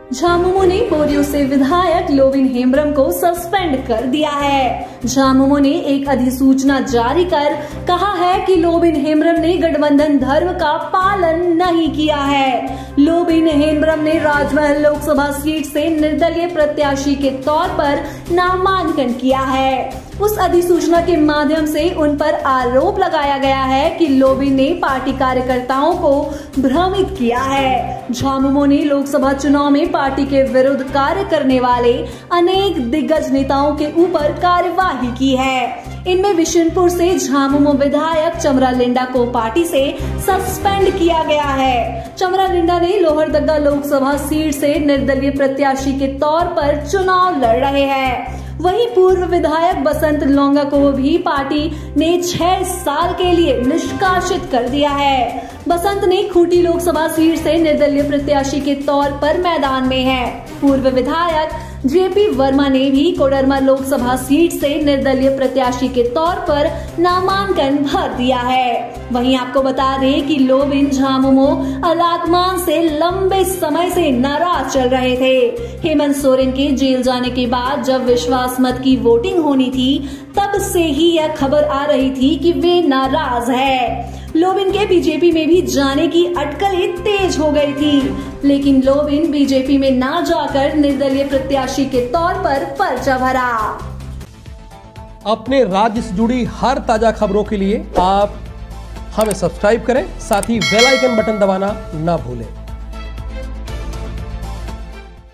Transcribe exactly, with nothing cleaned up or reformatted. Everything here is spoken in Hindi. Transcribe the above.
झामुमो ने बोरियो से विधायक लोबिन हेम्ब्रम को सस्पेंड कर दिया है। झामुमो ने एक अधिसूचना जारी कर कहा है कि लोबिन हेम्ब्रम ने गठबंधन धर्म का पालन नहीं किया है। लोबिन हेम्ब्रम ने राजमहल लोकसभा सीट से निर्दलीय प्रत्याशी के तौर पर नामांकन किया है। उस अधिसूचना के माध्यम से उन पर आरोप लगाया गया है कि लोबिन ने पार्टी कार्यकर्ताओं को भ्रमित किया है। झामुमो ने लोकसभा चुनाव में पार्टी के विरुद्ध कार्य करने वाले अनेक दिग्गज नेताओं के ऊपर कार्यवाही की है। इनमें बिशनपुर से झामुमो विधायक चमरालिंडा को पार्टी से सस्पेंड किया गया है। चमरालिंडा ने लोहरदगा लोकसभा सीट से निर्दलीय प्रत्याशी के तौर पर चुनाव लड़ रहे हैं। वहीं पूर्व विधायक बसंत लोंगा को भी पार्टी ने छह साल के लिए निष्कासित कर दिया है। बसंत ने खूंटी लोकसभा सीट से निर्दलीय प्रत्याशी के तौर पर मैदान में है। पूर्व विधायक जेपी वर्मा ने भी कोडरमा लोकसभा सीट से निर्दलीय प्रत्याशी के तौर पर नामांकन भर दिया है। वहीं आपको बता दें कि लोबिन झामुमो अलाकमान से लंबे समय से नाराज चल रहे थे। हेमंत सोरेन के जेल जाने के बाद जब विश्वास मत की वोटिंग होनी थी, तब से ही यह खबर आ रही थी कि वे नाराज है। लोबिन के बीजेपी में भी जाने की अटकलें तेज हो गई थी, लेकिन लोबिन बीजेपी में ना जाकर निर्दलीय प्रत्याशी के तौर पर पर्चा भरा। अपने राज्य से जुड़ी हर ताजा खबरों के लिए आप हमें सब्सक्राइब करें, साथ ही बेल आइकन बटन दबाना ना भूलें।